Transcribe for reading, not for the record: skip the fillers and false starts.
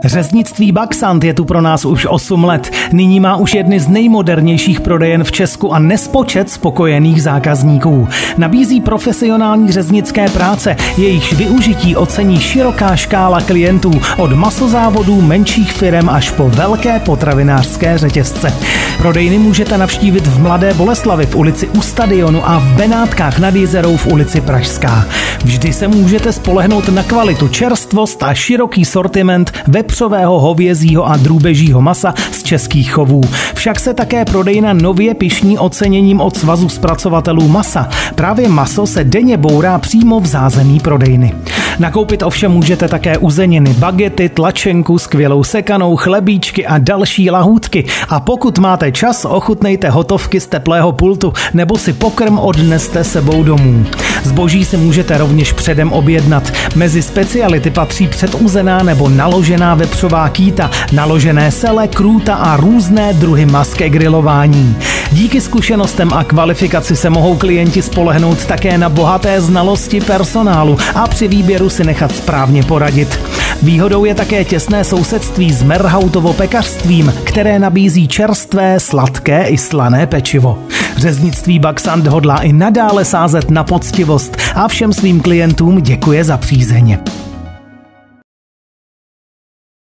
Řeznictví Baxant je tu pro nás už 8 let. Nyní má už jedny z nejmodernějších prodejen v Česku a nespočet spokojených zákazníků. Nabízí profesionální řeznické práce, jejichž využití ocení široká škála klientů, od masozávodů, menších firem až po velké potravinářské řetězce. Prodejny můžete navštívit v Mladé Boleslavi v ulici U Stadionu a v Benátkách nad Jizerou v ulici Pražská. Vždy se můžete spolehnout na kvalitu, čerstvost a široký sortiment vepřového, hovězího a drůbežího masa z českých chovů. Však se také prodejna nově pyšní oceněním od Svazu zpracovatelů masa. Právě maso se denně bourá přímo v zázemí prodejny. Nakoupit ovšem můžete také uzeniny, bagety, tlačenku, skvělou sekanou, chlebíčky a další lahůdky. A pokud máte čas, ochutnejte hotovky z teplého pultu nebo si pokrm odneste sebou domů. Zboží si můžete rovněž předem objednat. Mezi speciality patří předuzená nebo naložená vepřová kýta, naložené sele, krůta a různé druhy mas ke grilování. Díky zkušenostem a kvalifikaci se mohou klienti spolehnout také na bohaté znalosti personálu a při výběru si nechat správně poradit. Výhodou je také těsné sousedství s Merhautovo pekařstvím, které nabízí čerstvé, sladké i slané pečivo. Řeznictví Baxant hodlá i nadále sázet na poctivost a všem svým klientům děkuje za přízeň.